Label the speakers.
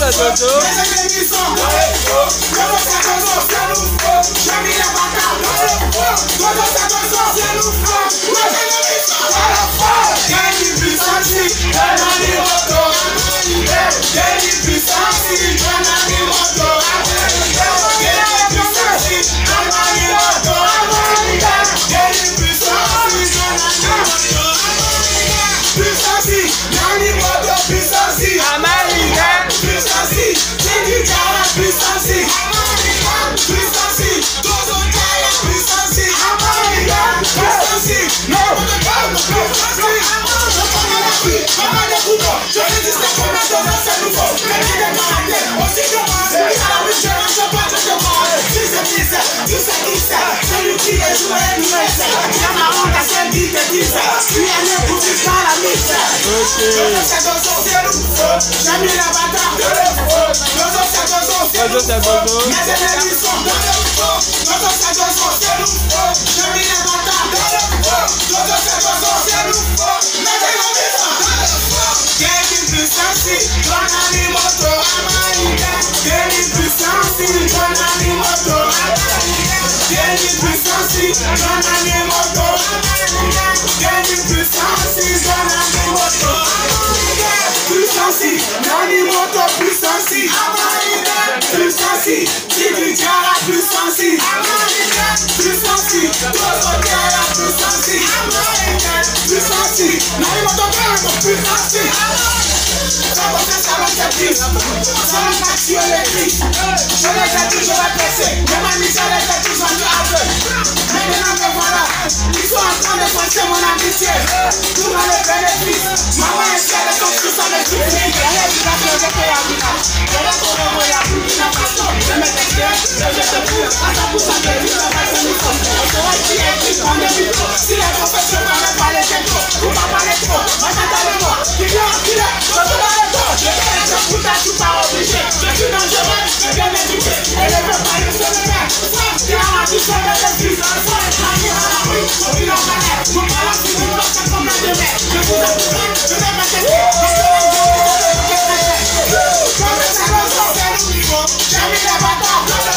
Speaker 1: c'est Jojo.
Speaker 2: Les ennemis sont dans le faux. Jojo c'est Jojo, c'est nouveau. J'ai mis les bâtards dans le faux. Jojo c'est Jojo, c'est nouveau. Les ennemis sont dans le faux. Gagné puissance, Janani Moto. Gagné puissance, Janani Moto. Gagné puissance, Janani Moto. Gagné puissance, Janani Moto. Puissance, Janani Moto, puissance.
Speaker 1: Amalika.
Speaker 2: Puissance, Tindikara, puissance. Puissance, Dozo Kaya, puissance. Puissance, n'importe quoi, puissance. Je ne dis pas comment Dozo c'est nouveau. Mais il est dans la tête, aussi que moi. À la bouche, je ne sais pas que je vois. Tu sais qui c'est, celui qui est joué, nous essaie. La marron, ta seule qui te dit ça. Tu es né pour vivre dans la misère. Dozo c'est Dozo, c'est nouveau. J'ai mis la bâtard de l'eau. Dozo c'est Dozo, c'est nouveau. Mes ennemis sont dans le faux. Dozo c'est Dozo, c'est nouveau. J'ai mis la bâtard de l'eau. Dozo c'est Dozo, c'est nouveau. Mes ennemis sont dans le faux. Gagné puissance, Janani Moto. Gagné puissance, Janani Moto. Gagné puissance, Janani Moto. Gagné puissance, Janani Moto. Puissance, Janani Moto, puissance. Puissance, Tindikara, puissance. Puissance, Dozo Kaya, puissance. Puissance, Janani Moto, puissance. Ça va faire pire. Ça va tuer les cris. Je les ai toujours appréciés. Mes mamies, je les ai toujours rendues aveugles. Maintenant que voilà, ils sont en train de penser mon amitié. Tout dans les bénéfices. Maman est fière de son fils avec tout le monde. Elle est du bateau de Koyabina. Je vais pour le voyage pour Burkina Faso. Je mets des cœurs, je te fous. À sa pousse à gueule, je vais se nous sommes. On sera qui est qui prend des micros. Si les professeurs ne veulent pas les tempo, ou pas parler trop, moi j'attends le mot. Qui vient, je suis dans le dos. Je vais être putain, je suis pas obligé. Je suis dangereux, je viens m'éduquer. Elle ne veut pas, je suis le maire. Il a ma douce de l'église. Soit les travailler à la rue, au bilan galère. Mon balance, il me passe comme la de mer. Je vous apprends, je vais m'attester. J'ai mis les bâtards dans le